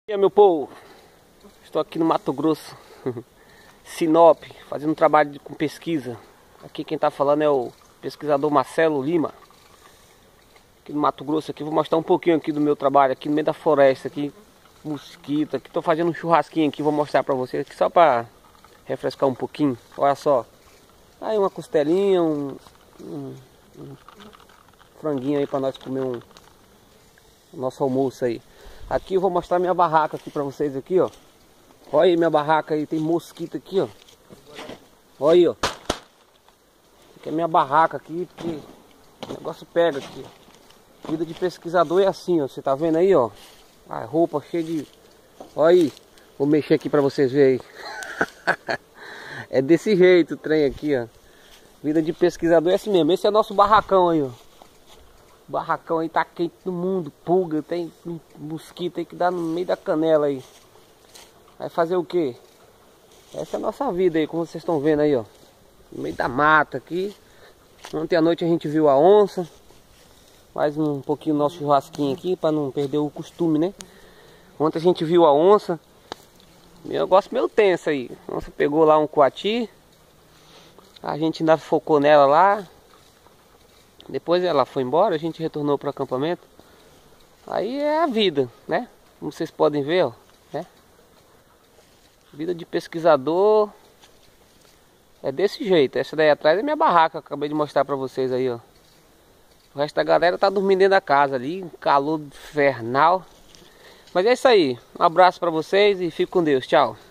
E aí, meu povo, estou aqui no Mato Grosso, Sinop, fazendo um trabalho com pesquisa. Aqui quem está falando é o pesquisador Marcelo Lima, aqui no Mato Grosso. Aqui vou mostrar um pouquinho aqui do meu trabalho, aqui no meio da floresta, aqui, mosquito. Aqui estou fazendo um churrasquinho aqui, vou mostrar para vocês aqui só para refrescar um pouquinho. Olha só, aí uma costelinha, um franguinho aí para nós comer o nosso almoço aí. Aqui eu vou mostrar minha barraca aqui pra vocês aqui, ó. Olha aí minha barraca aí, tem mosquito aqui, ó. Olha aí, ó. Aqui é minha barraca aqui, porque o negócio pega aqui. Vida de pesquisador é assim, ó. Você tá vendo aí, ó. A roupa cheia de... Olha aí. Vou mexer aqui pra vocês verem aí. É desse jeito o trem aqui, ó. Vida de pesquisador é assim mesmo. Esse é nosso barracão aí, ó. O barracão aí tá quente no mundo, pulga, tem mosquito aí que dá no meio da canela aí. Vai fazer o que? Essa é a nossa vida aí, como vocês estão vendo aí, ó. No meio da mata aqui. Ontem à noite a gente viu a onça. Mais um pouquinho do nosso churrasquinho aqui, para não perder o costume, né? Ontem a gente viu a onça. Meu negócio meio tenso aí. A onça pegou lá um coati. A gente ainda focou nela lá. Depois ela foi embora, a gente retornou para o acampamento. Aí é a vida, né? Como vocês podem ver, ó, né? Vida de pesquisador é desse jeito. Essa daí atrás é minha barraca, acabei de mostrar para vocês aí, ó. O resto da galera tá dormindo dentro da casa ali, um calor infernal. Mas é isso aí. Um abraço para vocês e fique com Deus. Tchau.